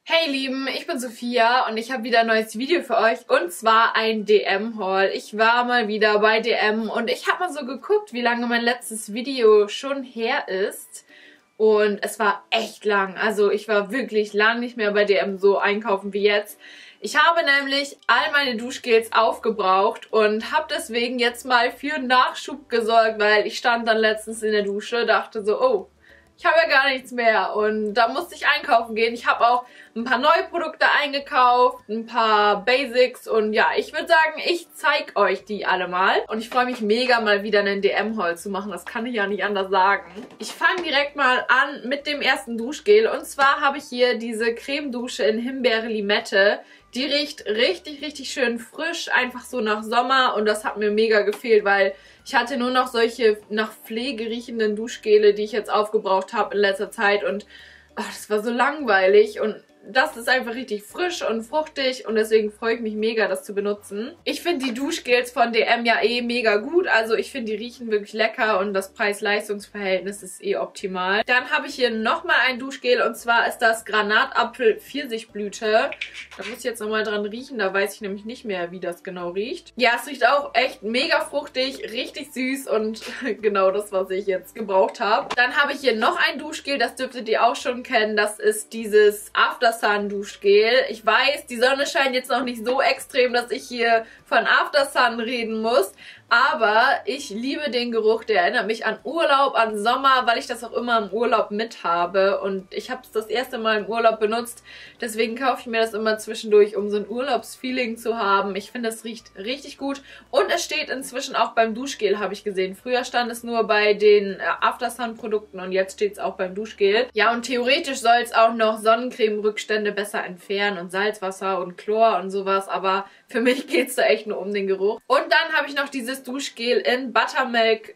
Hey Lieben, ich bin Sophia und ich habe wieder ein neues Video für euch und zwar ein DM-Haul. Ich war mal wieder bei DM und ich habe mal so geguckt, wie lange mein letztes Video schon her ist und es war echt lang. Also ich war wirklich lang nicht mehr bei DM so einkaufen wie jetzt. Ich habe nämlich all meine Duschgels aufgebraucht und habe deswegen jetzt mal für Nachschub gesorgt, weil ich stand dann letztens in der Dusche, dachte so, oh, ich habe ja gar nichts mehr und da musste ich einkaufen gehen. Ich habe auch ein paar neue Produkte eingekauft, ein paar Basics und ja, ich würde sagen, ich zeige euch die alle mal. Und ich freue mich mega mal wieder einen DM-Haul zu machen, das kann ich ja nicht anders sagen. Ich fange direkt mal an mit dem ersten Duschgel und zwar habe ich hier diese Cremedusche in Himbeere-Limette. Die riecht richtig, richtig schön frisch, einfach so nach Sommer und das hat mir mega gefehlt, weil ich hatte nur noch solche nach Pflege riechenden Duschgele, die ich jetzt aufgebraucht habe in letzter Zeit und das war so langweilig und das ist einfach richtig frisch und fruchtig und deswegen freue ich mich mega, das zu benutzen. Ich finde die Duschgels von DM ja eh mega gut, also ich finde, die riechen wirklich lecker und das Preis-Leistungs-Verhältnis ist eh optimal. Dann habe ich hier nochmal ein Duschgel und zwar ist das Granatapfel-Pfirsichblüte. Da muss ich jetzt nochmal dran riechen, da weiß ich nämlich nicht mehr, wie das genau riecht. Ja, es riecht auch echt mega fruchtig, richtig süß und genau das, was ich jetzt gebraucht habe. Dann habe ich hier noch ein Duschgel, das dürftet ihr auch schon kennen, das ist dieses After Sun Duschgel. Ich weiß, die Sonne scheint jetzt noch nicht so extrem, dass ich hier von After Sun reden muss. Aber ich liebe den Geruch, der erinnert mich an Urlaub, an Sommer, weil ich das auch immer im Urlaub mit habe. Und ich habe es das erste Mal im Urlaub benutzt, deswegen kaufe ich mir das immer zwischendurch, um so ein Urlaubsfeeling zu haben. Ich finde, es riecht richtig gut. Und es steht inzwischen auch beim Duschgel, habe ich gesehen. Früher stand es nur bei den After Sun Produkten und jetzt steht es auch beim Duschgel. Ja, und theoretisch soll es auch noch Sonnencreme-Rückstände besser entfernen und Salzwasser und Chlor und sowas. Aber für mich geht es da echt nur um den Geruch. Und dann habe ich noch dieses Duschgel in Buttermilk,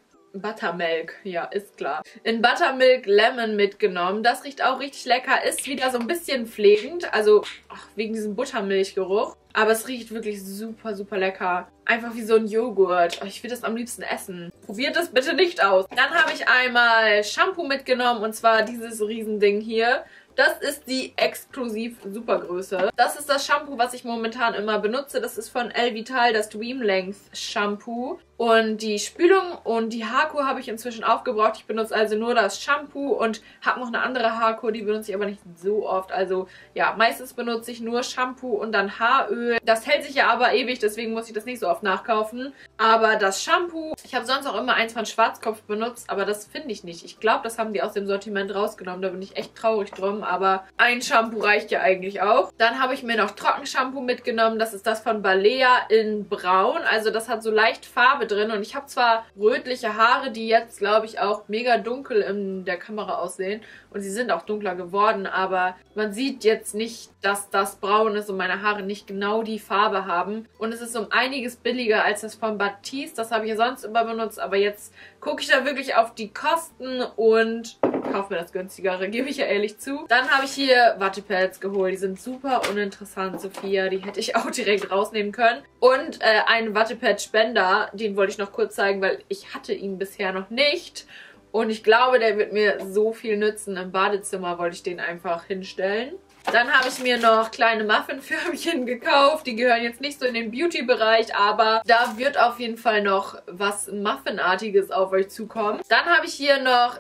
ja, ist klar, in Buttermilk Lemon mitgenommen. Das riecht auch richtig lecker, ist wieder so ein bisschen pflegend, also wegen diesem Buttermilchgeruch. Aber es riecht wirklich super, super lecker. Einfach wie so ein Joghurt. Ich würde das am liebsten essen. Probiert das bitte nicht aus. Dann habe ich einmal Shampoo mitgenommen und zwar dieses Riesending hier. Das ist die exklusiv Supergröße. Das ist das Shampoo, was ich momentan immer benutze. Das ist von Elvital, das Dream Length Shampoo. Und die Spülung und die Haarkur habe ich inzwischen aufgebraucht. Ich benutze also nur das Shampoo und habe noch eine andere Haarkur, die benutze ich aber nicht so oft. Also ja, meistens benutze ich nur Shampoo und dann Haaröl. Das hält sich ja aber ewig, deswegen muss ich das nicht so oft nachkaufen. Aber das Shampoo, ich habe sonst auch immer eins von Schwarzkopf benutzt, aber das finde ich nicht. Ich glaube, das haben die aus dem Sortiment rausgenommen. Da bin ich echt traurig drum, aber ein Shampoo reicht ja eigentlich auch. Dann habe ich mir noch Trockenshampoo mitgenommen. Das ist das von Balea in Braun. Also das hat so leicht Farbe drin und ich habe zwar rötliche Haare, die jetzt, glaube ich, auch mega dunkel in der Kamera aussehen und sie sind auch dunkler geworden, aber man sieht jetzt nicht, dass das braun ist und meine Haare nicht genau die Farbe haben und es ist um einiges billiger als das von Batiste. Das habe ich ja sonst immer benutzt, aber jetzt gucke ich da wirklich auf die Kosten und kaufe mir das günstigere, gebe ich ja ehrlich zu. Dann habe ich hier Wattepads geholt. Die sind super uninteressant, Sophia. Die hätte ich auch direkt rausnehmen können. Und einen Wattepad-Spender, den wollte ich noch kurz zeigen, weil ich hatte ihn bisher noch nicht. Und ich glaube, der wird mir so viel nützen. Im Badezimmer wollte ich den einfach hinstellen. Dann habe ich mir noch kleine Muffinförmchen gekauft. Die gehören jetzt nicht so in den Beauty-Bereich, aber da wird auf jeden Fall noch was Muffinartiges auf euch zukommen. Dann habe ich hier noch,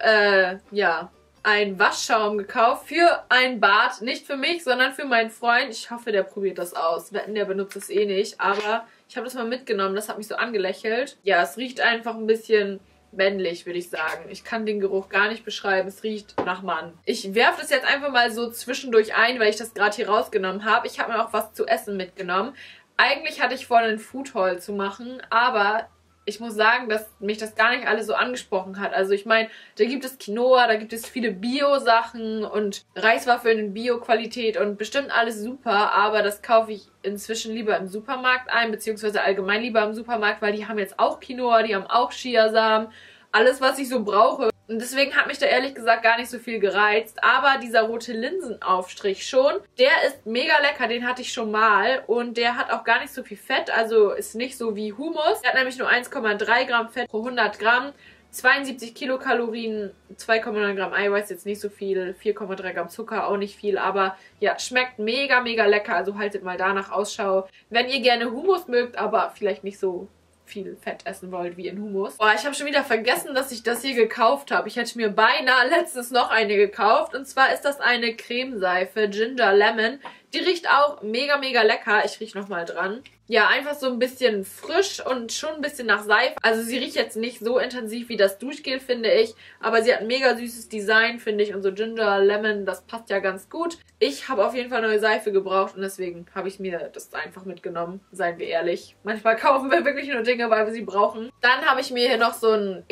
ein Waschschaum gekauft für ein Bad. Nicht für mich, sondern für meinen Freund. Ich hoffe, der probiert das aus. Wetten, der benutzt es eh nicht. Aber ich habe das mal mitgenommen. Das hat mich so angelächelt. Ja, es riecht einfach ein bisschen männlich, würde ich sagen. Ich kann den Geruch gar nicht beschreiben. Es riecht nach Mann. Ich werfe das jetzt einfach mal so zwischendurch ein, weil ich das gerade hier rausgenommen habe. Ich habe mir auch was zu essen mitgenommen. Eigentlich hatte ich vor, einen Food Haul zu machen, aber ich muss sagen, dass mich das gar nicht alles so angesprochen hat. Also ich meine, da gibt es Quinoa, da gibt es viele Bio-Sachen und Reiswaffeln in Bio-Qualität und bestimmt alles super, aber das kaufe ich inzwischen lieber im Supermarkt ein, beziehungsweise allgemein lieber im Supermarkt, weil die haben jetzt auch Quinoa, die haben auch Chiasamen, alles, was ich so brauche. Und deswegen hat mich da ehrlich gesagt gar nicht so viel gereizt. Aber dieser rote Linsenaufstrich schon, der ist mega lecker. Den hatte ich schon mal. Und der hat auch gar nicht so viel Fett. Also ist nicht so wie Hummus. Der hat nämlich nur 1,3 Gramm Fett pro 100 Gramm. 72 Kilokalorien, 2,9 Gramm Eiweiß, jetzt nicht so viel, 4,3 Gramm Zucker, auch nicht viel, aber ja, schmeckt mega, mega lecker, also haltet mal danach Ausschau. Wenn ihr gerne Hummus mögt, aber vielleicht nicht so viel Fett essen wollt wie in Hummus. Boah, ich habe schon wieder vergessen, dass ich das hier gekauft habe. Ich hätte mir beinahe letztens noch eine gekauft. Und zwar ist das eine Cremeseife Ginger Lemon. Die riecht auch mega, mega lecker. Ich rieche nochmal dran. Ja, einfach so ein bisschen frisch und schon ein bisschen nach Seife. Also sie riecht jetzt nicht so intensiv wie das Duschgel, finde ich. Aber sie hat ein mega süßes Design, finde ich. Und so Ginger Lemon, das passt ja ganz gut. Ich habe auf jeden Fall neue Seife gebraucht und deswegen habe ich mir das einfach mitgenommen. Seien wir ehrlich. Manchmal kaufen wir wirklich nur Dinge, weil wir sie brauchen. Dann habe ich mir hier noch so ein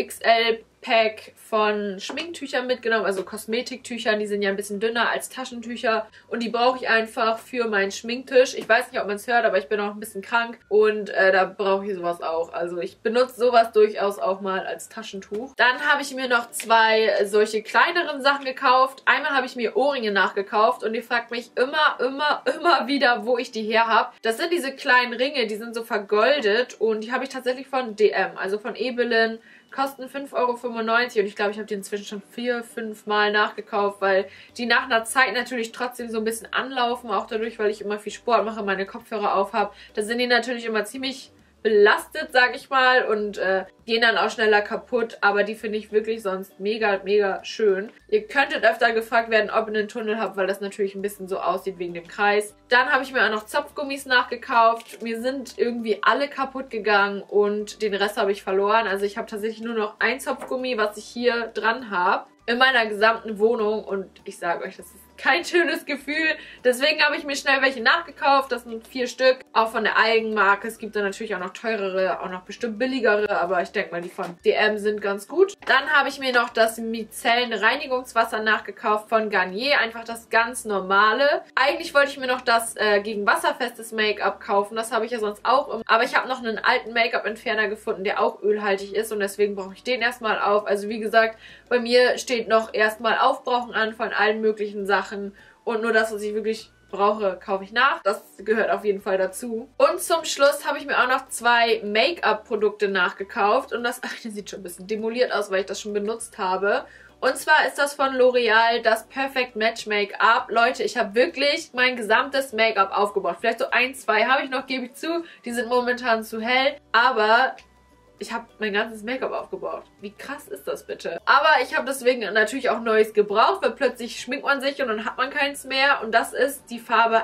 XL-Pack von Schminktüchern mitgenommen, also Kosmetiktüchern. Die sind ja ein bisschen dünner als Taschentücher und die brauche ich einfach für meinen Schminktisch. Ich weiß nicht, ob man es hört, aber ich bin auch ein bisschen krank und da brauche ich sowas auch. Also ich benutze sowas durchaus auch mal als Taschentuch. Dann habe ich mir noch zwei solche kleineren Sachen gekauft. Einmal habe ich mir Ohrringe nachgekauft und ihr fragt mich immer wieder, wo ich die her habe. Das sind diese kleinen Ringe, die sind so vergoldet und die habe ich tatsächlich von DM, also von Ebelin. Kosten 5,95 € und ich glaube, ich habe die inzwischen schon 4, 5 Mal nachgekauft, weil die nach einer Zeit natürlich trotzdem so ein bisschen anlaufen, auch dadurch, weil ich immer viel Sport mache, meine Kopfhörer auf habe. Da sind die natürlich immer ziemlich belastet, sag ich mal, und gehen dann auch schneller kaputt, aber die finde ich wirklich sonst mega, mega schön. Ihr könntet öfter gefragt werden, ob ihr einen Tunnel habt, weil das natürlich ein bisschen so aussieht wegen dem Kreis. Dann habe ich mir auch noch Zopfgummis nachgekauft. Mir sind irgendwie alle kaputt gegangen und den Rest habe ich verloren. Also ich habe tatsächlich nur noch ein Zopfgummi, was ich hier dran habe, in meiner gesamten Wohnung und ich sage euch, das ist kein schönes Gefühl. Deswegen habe ich mir schnell welche nachgekauft. Das sind 4 Stück. Auch von der Eigenmarke. Es gibt da natürlich auch noch teurere, auch noch bestimmt billigere. Aber ich denke mal, die von DM sind ganz gut. Dann habe ich mir noch das Micellen Reinigungswasser nachgekauft von Garnier. Einfach das ganz normale. Eigentlich wollte ich mir noch das gegen wasserfestes Make-up kaufen. Das habe ich ja sonst auch immer. Aber ich habe noch einen alten Make-up-Entferner gefunden, der auch ölhaltig ist. Und deswegen brauche ich den erstmal auf. Also wie gesagt, bei mir steht noch erstmal Aufbrauchen an von allen möglichen Sachen. Und nur das, was ich wirklich brauche, kaufe ich nach. Das gehört auf jeden Fall dazu. Und zum Schluss habe ich mir auch noch 2 Make-up-Produkte nachgekauft. Und das eine sieht schon ein bisschen demoliert aus, weil ich das schon benutzt habe. Und zwar ist das von L'Oreal das Perfect Match Make-up. Leute, ich habe wirklich mein gesamtes Make-up aufgebraucht. Vielleicht so 1, 2 habe ich noch, gebe ich zu. Die sind momentan zu hell. Aber ich habe mein ganzes Make-up aufgebraucht. Wie krass ist das bitte? Aber ich habe deswegen natürlich auch Neues gebraucht, weil plötzlich schminkt man sich und dann hat man keins mehr. Und das ist die Farbe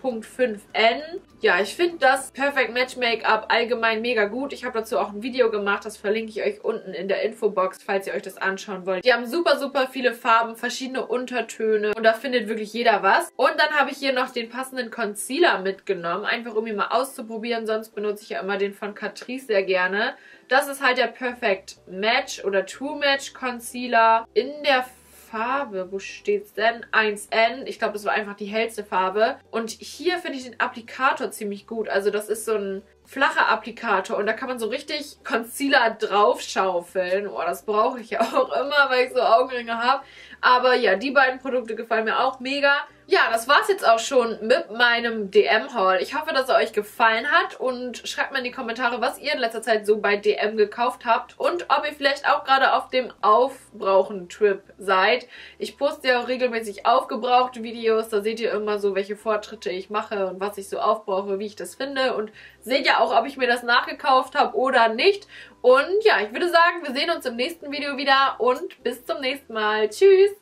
1.5N. Ja, ich finde das Perfect Match Make-up allgemein mega gut. Ich habe dazu auch ein Video gemacht, das verlinke ich euch unten in der Infobox, falls ihr euch das anschauen wollt. Die haben super, super viele Farben, verschiedene Untertöne und da findet wirklich jeder was. Und dann habe ich hier noch den passenden Concealer mitgenommen, einfach um ihn mal auszuprobieren. Sonst benutze ich ja immer den von Catrice sehr gerne. Das ist halt der Perfect Match oder True Match Concealer in der Farbe, wo steht's denn? 1N. Ich glaube, das war einfach die hellste Farbe. Und hier finde ich den Applikator ziemlich gut. Also das ist so ein flacher Applikator und da kann man so richtig Concealer draufschaufeln. Oh, das brauche ich ja auch immer, weil ich so Augenringe habe. Aber ja, die beiden Produkte gefallen mir auch mega. Ja, das war's jetzt auch schon mit meinem DM-Haul. Ich hoffe, dass er euch gefallen hat und schreibt mir in die Kommentare, was ihr in letzter Zeit so bei DM gekauft habt und ob ihr vielleicht auch gerade auf dem Aufbrauchen-Trip seid. Ich poste ja auch regelmäßig aufgebrauchte Videos, da seht ihr immer so, welche Fortschritte ich mache und was ich so aufbrauche, wie ich das finde und seht ja auch, ob ich mir das nachgekauft habe oder nicht. Und ja, ich würde sagen, wir sehen uns im nächsten Video wieder und bis zum nächsten Mal. Tschüss!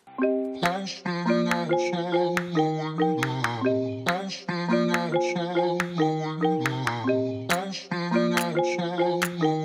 I'm